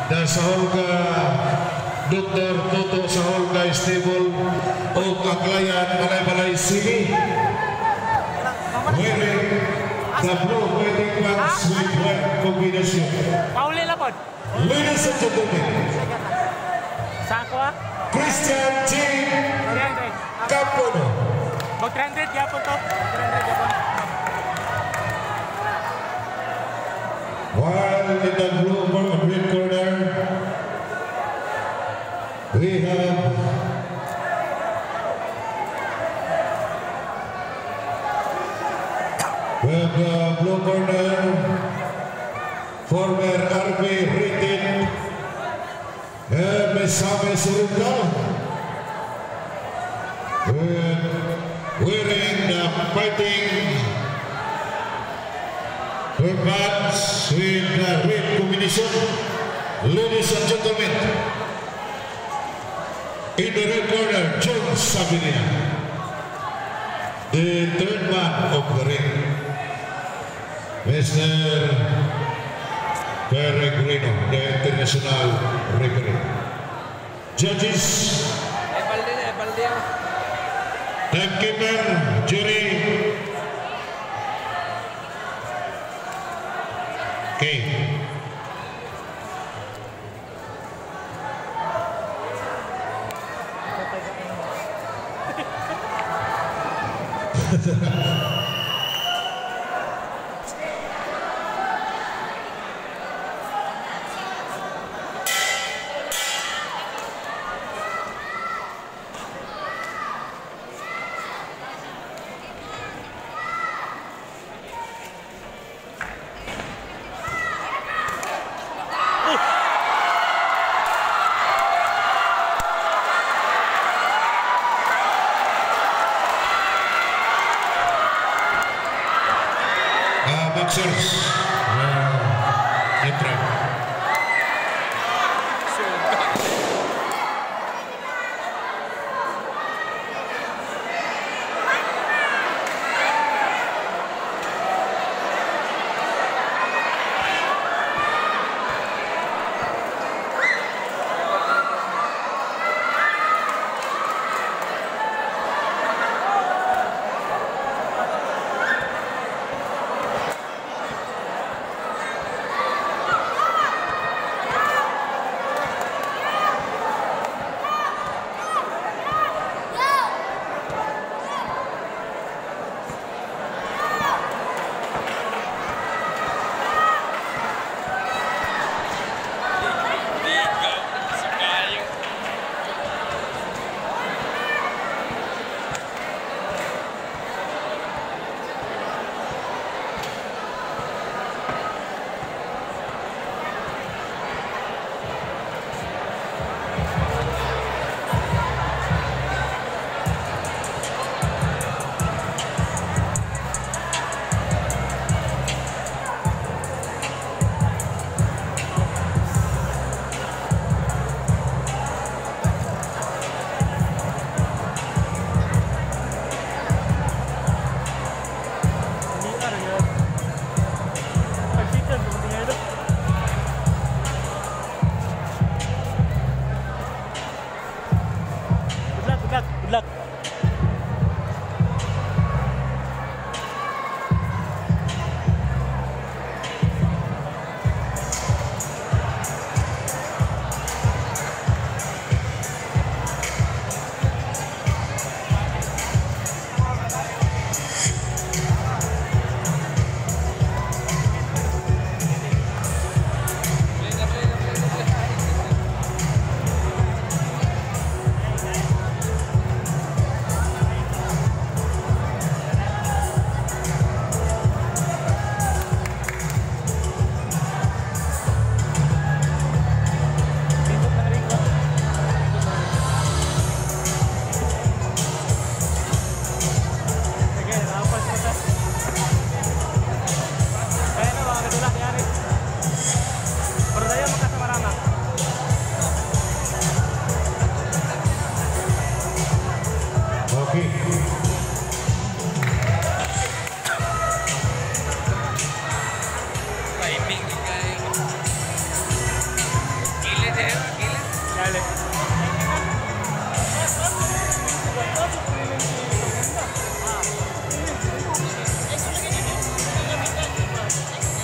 Dasahol ka Dr. Toto Sahol ka Stable o Aglayan Balay-Balay City. Wearing the blue wedding pants with white combination. Pauli lang po. Ladies and gentlemen, Sakwa? Christian G. Campono. Mag 300 yapon to. 300 yapon. While in the blue and red corner, we have the blue corner, former RP rated Mesame Surunda, wearing the fighting pants with the red combination. Ladies and gentlemen, in the red corner, John Sabinia, the third man of the ring, Mr. Peregrino, the international referee. Judges, timekeeper, jury. Okay.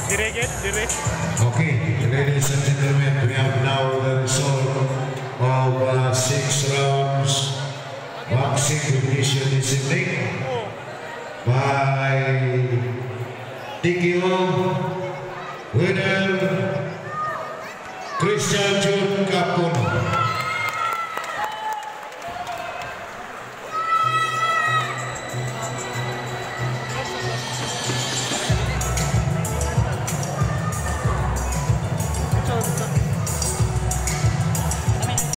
Dire. Okay, ladies and gentlemen, we have now the result of 6 rounds boxing competition this evening by TKO winner Christian Jun Kapun.